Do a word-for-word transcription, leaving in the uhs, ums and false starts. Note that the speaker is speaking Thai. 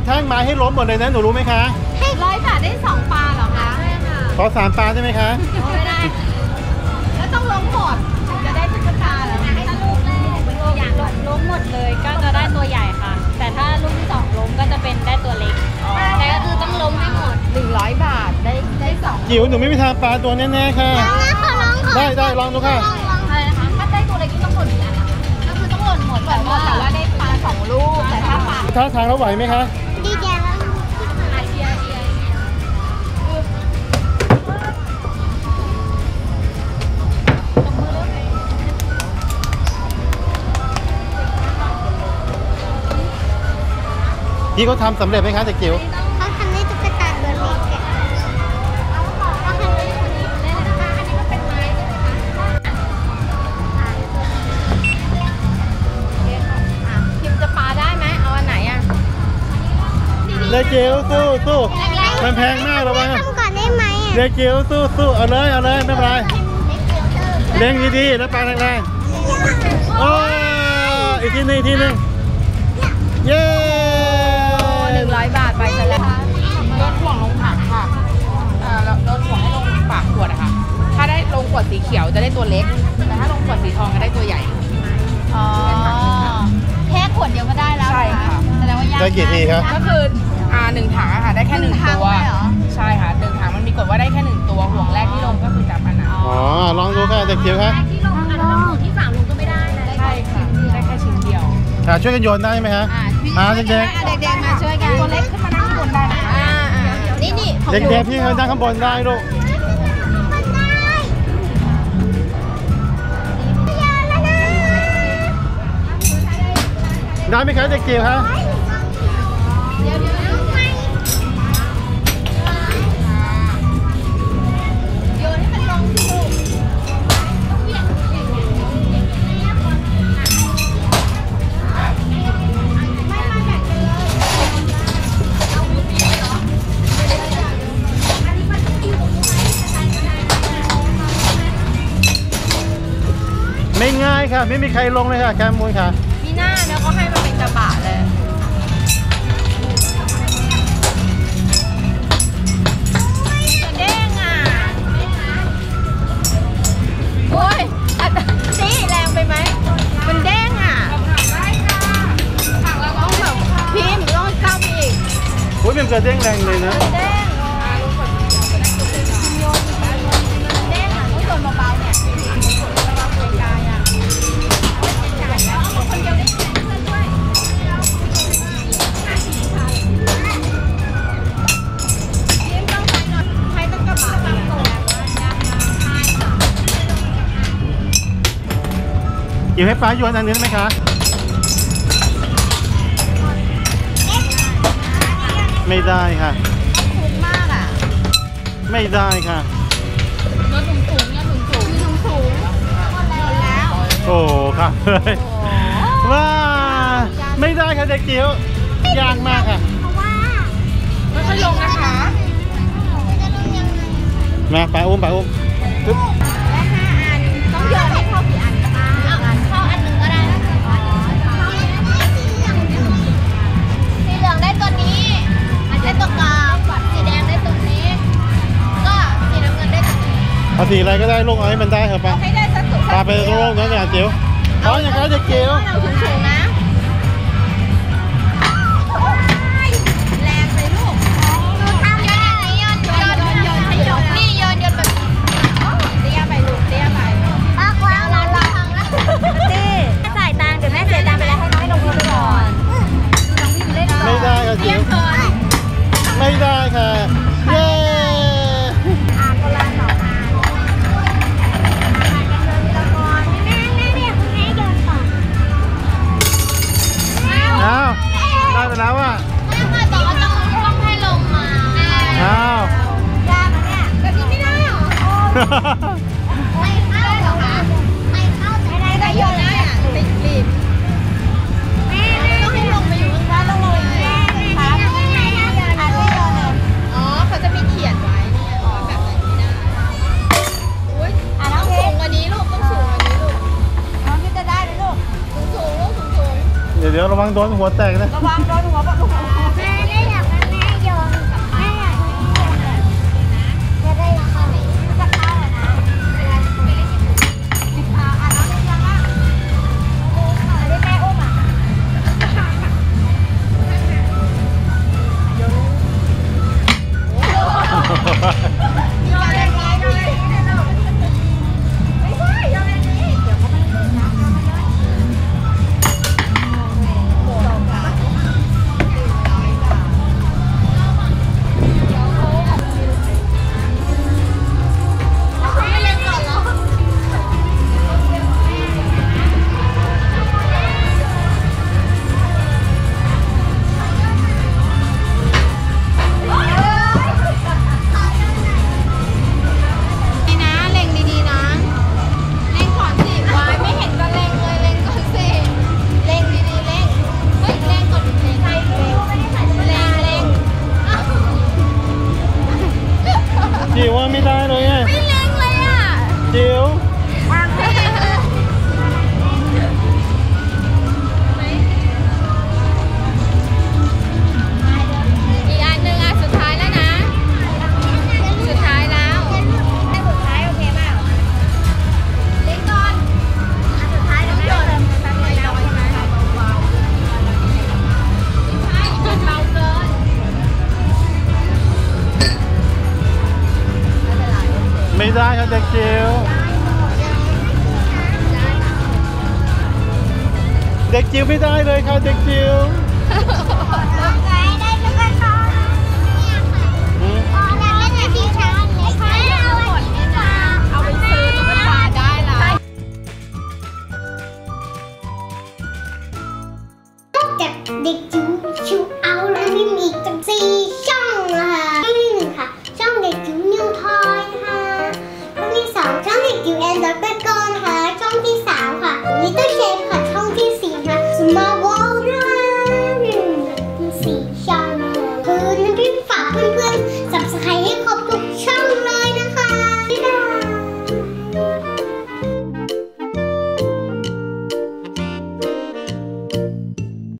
แท่งไม้ให้ล้มหมดเลยนะหนูรู้ไหมคะร้อยบาทได้สองปลาเหรอคะใช่ค่ะขอสามปลาได้ไหมคะไม่ได้แล้วต้องล้มหมดจะได้ตุ๊กตาเหรอถ้าลูกแรกเป็นตัวอย่างล้มหมดเลยก็จะได้ตัวใหญ่ค่ะแต่ถ้าลูกที่สองล้มก็จะเป็นได้ตัวเล็กแต่ก็คือต้องล้มให้หมดหนึ่งร้อยบาทได้ได้สองจิ๋วหนูไม่มีทางปลาตัวแน่ๆค่ะได้ได้ลองดูค่ะอะไรนะคะถ้าได้ตัวเล็กนี่ต้องหล่นอีกอันนะคะก็คือต้องหล่นหมดแต่ว่าแต่ว่าได้ปลาสองลูกแต่ถ้าปลาท่าทางเราไหวไหมคะดีใจแล้วเชียร์เชียร์พี่เขาทำสำเร็จไหมคะเด็กจิ๋วเขาทำได้ตุ๊กตาตัวเล็กอ่ะเขาทำได้คนนี้ได้นะคะอันนี้ก็เป็นไม้ใช่ไหมคะพิมจะปาได้ไหมเอาอันไหนอ่ะเด็กจิ๋วสู้สู้มันแพงมากระวังทำก่อนได้ไหมอ่ะเด็กจิ๋วสู้สู้เอาเลยเอาเลยไม่เป็นไรเลี้ยงดีๆแล้วปลาแรงๆโอ้อีกทีนึงอีกทีนึงเย้หนึ่งร้อยบาทไปซะแล้วโดนห่วงลงถังค่ะแล้วโดนห่วงให้ลงปากขวดอะค่ะถ้าได้ลงขวดสีเขียวจะได้ตัวเล็กแต่ถ้าลงขวดสีทองจะได้ตัวใหญ่อ๋อแค่ขวดเดียวก็ได้แล้วใช่ค่ะแสดงว่ายากได้กี่ทีครับก็คืออ่าหนึ่งถังอะค่ะได้แค่หนึ่งตัวใช่ค่ะหนึ่งถังมันมีกฎว่าได้แค่หนึ่งตัวห่วงแรกที่ลงก็คือจับอันนั้นอ๋อลองดูค่ะเด็กจิ๋วครับที่ลงอันนั้นที่ฝั่งลงก็ไม่ได้นะใช่ค่ะได้แค่ชิ้นเดียวช่วยกันโยนได้ไหมฮะมาเด็กๆเด็กๆมาช่วยกันตัวเล็กขึ้นมานั่งข้างบนได้นะคะนี่นี่เด็กๆพี่เขานั่งข้างบนได้ลูกได้ไหมคะเด็กจิ๋วฮะไม่ง่ายค่ะไม่มีใครลงเลยค่ะแคมมูนค่ะมีหน้าแล้วก็ให้มันเป็นกระบะเลยเด้งอ่ะโอ้ยนี่แรงไปไหมมันเด้งอ่ะต้องแบบพิมพ์ต้องเข้าไปอีกโอ้ยมันจะเด้งแรงเลยนะเด้งเด้งอ่ะต้องโดนเบาๆเนี่ยอยู่ให้ฟ้าโยนอันนี้ได้ไหมคะไม่ได้ค่ะคุ้มมากอ่ะไม่ได้ค่ะรถถุงถุงเนี่ยถุงถุงถุงถุงหมดแล้วโอ้ค่ะเลยว้าไม่ได้ค่ะเด็กจิ๋วยากมากค่ะเพราะว่าไม่ค่อยลงนะคะมาปลาอุ้มปลาอุ้มได้ห้าอันต้องโยนให้เข้ากี่อันคะเข้าอันหนึ่งก็ได้สีเหลืองได้ตัวนี้ได้ตัวกลางสีแดงได้ตัวนี้ก็สีน้ำเงินได้ตัวนี้เอาสีอะไรก็ได้ลูกเอาให้มันได้เถอะปะให้ได้สักตัวปลาไปโล่งๆนะเนี่ยจิ๋วเอาอย่างไรเด็กจิ๋วเราสูงๆนะแรงไปลูกดูทำยังไงโยนโยนโยนโยนนี่โยนโยนแบบเตี้ยไปลูกเตี้ยไปปากวางเราเราพังแล้วนี่จ่ายตังค์เดี๋ยวแม่เสียตังค์ไปแล้วให้น้อยลงมือก่อนน้องพิมเล่นก่อนไม่ได้ค่ะจิ๋วไม่ได้ค่ะเย้อ่านคนละสองอ่านแม่แม่เดี๋ยวให้โยนก่อนอ้าวได้ไปแล้วอ่ะแม่บอกว่าต้องต้องให้ลงมาอ้าวยากนะเนี่ยแบบนี้ไม่ได้หรอไม่เข้าหรอคะไม่เข้าไม่ได้ได้โยนได้อ่ะติดรีบแม่ต้องให้ลงไปอยู่ข้างล่างต้องลงแม่แม่ครับอ่านไม่โยนเลยอ๋อเขาจะมีเขียนไว้เนี่ยแบบไหนไม่ได้อุ้ยต้องสูงกว่านี้ลูกต้องสูงกว่านี้ลูกน้องพี่จะได้ไหมลูกสูงสูงลูกสูงสูงเดี๋ยวเดี๋ยวระวังโดนหัวแตกนะระวังโดนหัวปะลูกแม่ได้เด็กจิ๋วไม่ได้เลยค่ะเด็กจิ๋ว